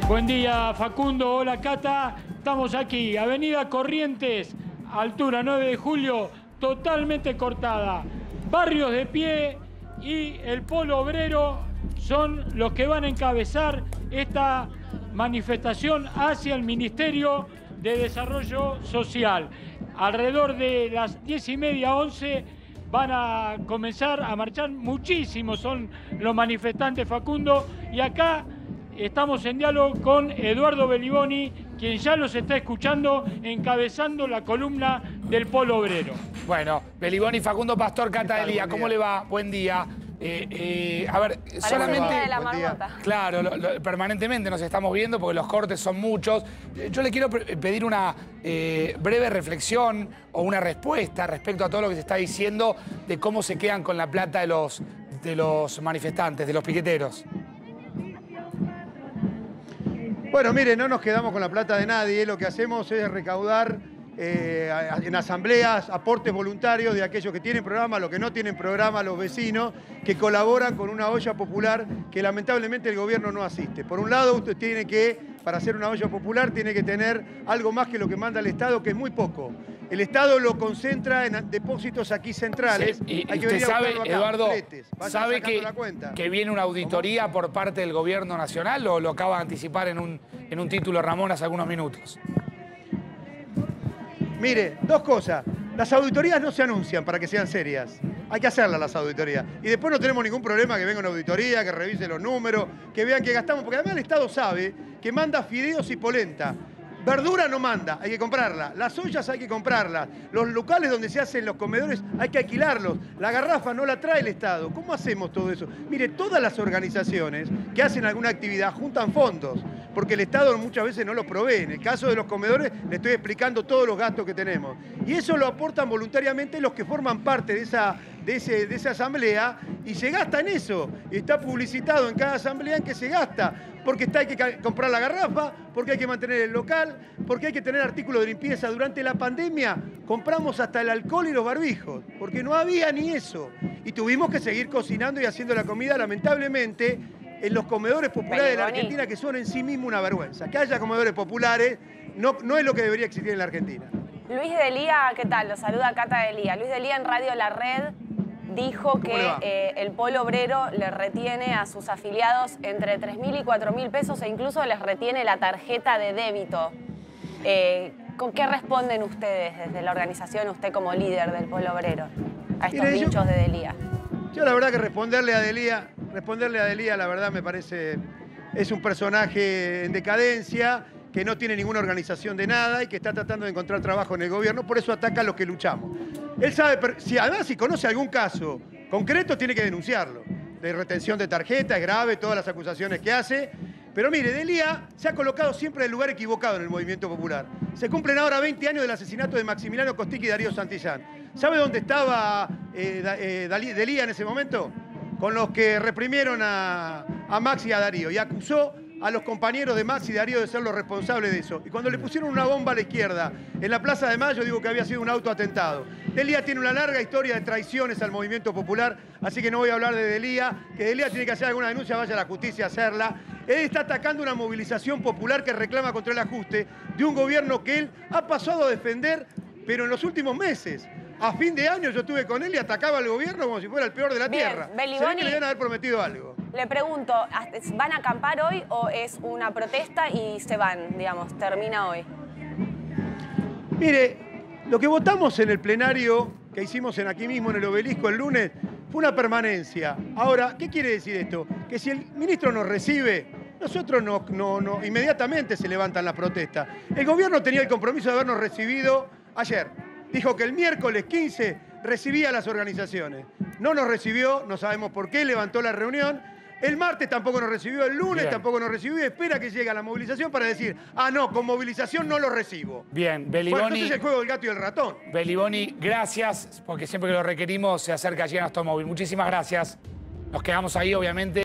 Buen día, Facundo. Hola, Cata. Estamos aquí, Avenida Corrientes, altura 9 de julio, totalmente cortada. Barrios de pie y el Polo Obrero son los que van a encabezar esta manifestación hacia el Ministerio de Desarrollo Social. Alrededor de las 10:30, 11, van a comenzar a marchar. Muchísimos son los manifestantes, Facundo, y acá estamos en diálogo con Eduardo Belliboni, quien ya los está escuchando, encabezando la columna del Polo Obrero. Bueno, Belliboni, Facundo Pastor, Cata Delía, ¿cómo le va? Buen día. A ver, solamente... De la marmota. Claro, permanentemente nos estamos viendo porque los cortes son muchos. Yo le quiero pedir una breve reflexión o una respuesta respecto a todo lo que se está diciendo de cómo se quedan con la plata de los manifestantes, de los piqueteros. Bueno, mire, no nos quedamos con la plata de nadie. Lo que hacemos es recaudar en asambleas aportes voluntarios de aquellos que tienen programa, los que no tienen programa, los vecinos, que colaboran con una olla popular que lamentablemente el gobierno no asiste. Por un lado, usted tiene que, para hacer una olla popular, tiene que tener algo más que lo que manda el Estado, que es muy poco. El Estado lo concentra en depósitos aquí centrales. Sí, y hay que usted sabe, acá, Eduardo, ¿sabe que viene una auditoría por parte del gobierno nacional o lo acaba de anticipar en un título Ramón hace algunos minutos? Mire, dos cosas. Las auditorías no se anuncian para que sean serias. Hay que hacerlas las auditorías. Y después no tenemos ningún problema que venga una auditoría, que revise los números, que vean que gastamos. Porque además el Estado sabe que manda fideos y polenta. Verdura no manda, hay que comprarla. Las ollas hay que comprarlas. Los locales donde se hacen los comedores hay que alquilarlos. La garrafa no la trae el Estado. ¿Cómo hacemos todo eso? Mire, todas las organizaciones que hacen alguna actividad juntan fondos, porque el Estado muchas veces no los provee. En el caso de los comedores le estoy explicando todos los gastos que tenemos. Y eso lo aportan voluntariamente los que forman parte de esa asamblea y se gasta en eso. Está publicitado en cada asamblea en que se gasta. Porque hay que comprar la garrafa, porque hay que mantener el local, porque hay que tener artículos de limpieza. Durante la pandemia compramos hasta el alcohol y los barbijos, porque no había ni eso. Y tuvimos que seguir cocinando y haciendo la comida, lamentablemente, en los comedores populares de la Argentina, que son en sí mismos una vergüenza. Que haya comedores populares no es lo que debería existir en la Argentina. Luis Delía, ¿qué tal? Lo saluda Cata Delía. Luis Delía en Radio La Red dijo que el Polo Obrero le retiene a sus afiliados entre 3.000 y 4.000 pesos e incluso les retiene la tarjeta de débito. ¿Con qué responden ustedes desde la organización, usted como líder del Polo Obrero, a estos dichos de Delía? Yo la verdad que responderle a Delía, la verdad me parece, es un personaje en decadencia, que no tiene ninguna organización de nada y que está tratando de encontrar trabajo en el gobierno, por eso ataca a los que luchamos. Él sabe, además si conoce algún caso concreto, tiene que denunciarlo. De retención de tarjeta, es grave, todas las acusaciones que hace. Pero mire, Delía se ha colocado siempre en el lugar equivocado en el movimiento popular. Se cumplen ahora 20 años del asesinato de Maximiliano Costic y Darío Santillán. ¿Sabe dónde estaba Delía en ese momento? Con los que reprimieron a Max y a Darío, y acusó a los compañeros de Max y Darío de ser los responsables de eso. Y cuando le pusieron una bomba a la izquierda en la Plaza de Mayo, digo que había sido un autoatentado. Delía tiene una larga historia de traiciones al movimiento popular, así que no voy a hablar de Delía. Que Delía tiene que hacer alguna denuncia, vaya a la justicia a hacerla. Él está atacando una movilización popular que reclama contra el ajuste de un gobierno que él ha pasado a defender, pero en los últimos meses. A fin de año yo estuve con él y atacaba al gobierno como si fuera el peor de la tierra. Belliboni, se ve que le deben haber prometido algo. Le pregunto, ¿van a acampar hoy o es una protesta y se van, digamos, termina hoy? Mire, lo que votamos en el plenario que hicimos aquí mismo en el Obelisco el lunes fue una permanencia. Ahora, ¿qué quiere decir esto? Que si el ministro nos recibe, nosotros inmediatamente se levantan las protestas. El gobierno tenía el compromiso de habernos recibido ayer. Dijo que el miércoles 15 recibía a las organizaciones. No nos recibió, no sabemos por qué, levantó la reunión. El martes tampoco nos recibió, el lunes tampoco nos recibió y espera que llegue a la movilización para decir, ah, no, con movilización no lo recibo. Bien, Belliboni. Bueno, entonces es el juego del gato y el ratón. Belliboni, gracias, porque siempre que lo requerimos se acerca allí a Astomóvil. Muchísimas gracias. Nos quedamos ahí, obviamente.